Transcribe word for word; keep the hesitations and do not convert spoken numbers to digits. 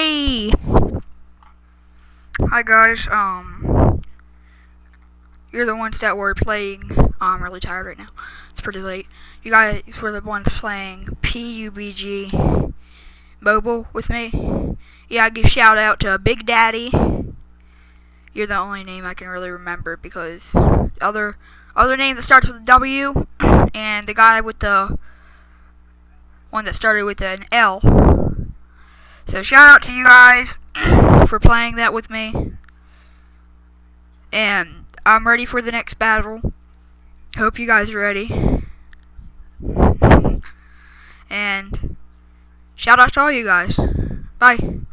Hey! Hi guys, um, you're the ones that were playing, oh, I'm really tired right now, it's pretty late. You guys were the ones playing P U B G Mobile with me. Yeah, I give shout out to Big Daddy. You're the only name I can really remember because other other name that starts with a W and the guy with the one that started with an L. So shout out to you guys for playing that with me. And I'm ready for the next battle. Hope you guys are ready. And shout out to all you guys. Bye.